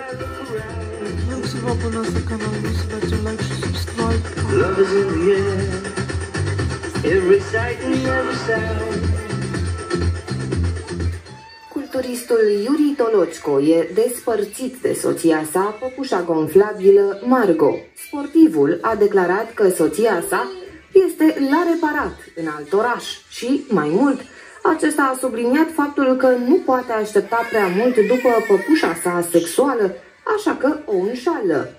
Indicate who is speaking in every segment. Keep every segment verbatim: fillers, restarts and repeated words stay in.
Speaker 1: Rog să vă abonați la canalul meu, să dați un like și subscribe.
Speaker 2: Culturistul Yuri Tolocco e despărțit de soția sa, păpușa gonflabilă Margo. Sportivul a declarat că soția sa este la reparat în alt oraș și, mai mult, acesta a subliniat faptul că nu poate aștepta prea mult după păpușa sa sexuală, așa că o înșală.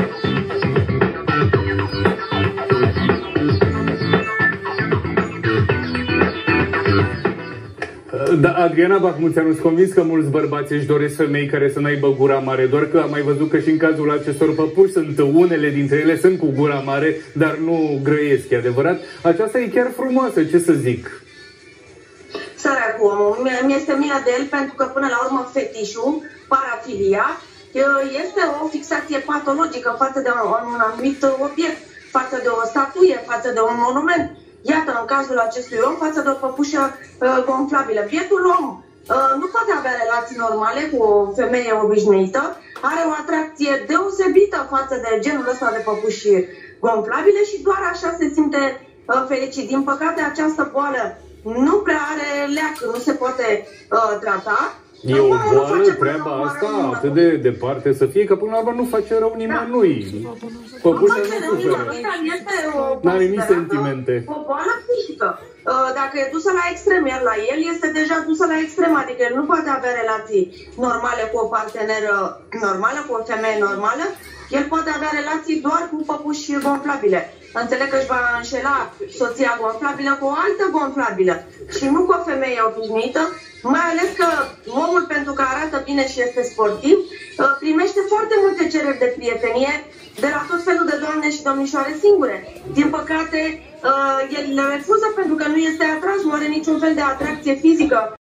Speaker 3: Da, Adriana Bahmuțeanu, sunt convins că mulți bărbați își doresc femei care să n-aibă gura mare, doar că am mai văzut că și în cazul acestor păpuși sunt unele dintre ele sunt cu gura mare, dar nu grăiesc, e adevărat? Aceasta e chiar frumoasă, ce să zic?
Speaker 4: Săracul omul, mi-este milă de el pentru că până la urmă fetișul, parafilia, este o fixație patologică față de un anumit obiect, față de o statuie, față de un monument. Iată, în cazul acestui om, față de o păpușă uh, gonflabilă. Bietul om uh, nu poate avea relații normale cu o femeie obișnuită, are o atracție deosebită față de genul ăsta de păpuși gonflabile și doar așa se simte uh, fericit. Din păcate, această boală nu prea are leac, nu se poate uh, trata.
Speaker 3: E o boală treaba asta atât de departe să fie, că până la urmă nu face rău nimănui. Păpușa nu suferă. N-are nici sentimente.
Speaker 4: O boală psihică. Dacă e dusă la extrem, iar la el este deja dusă la extrem, adică el nu poate avea relații normale cu o parteneră normală, cu o femeie normală, el poate avea relații doar cu păpuși gonflabile. Înțeleg că își va înșela soția gonflabilă cu o altă gonflabilă și nu cu o femeie obișnuită, mai ales că omul, pentru că arată bine și este sportiv, primește foarte multe cereri de prietenie de la tot felul de doamne și domnișoare singure. Din păcate, el le refuză pentru că nu este atras, nu are niciun fel de atracție fizică.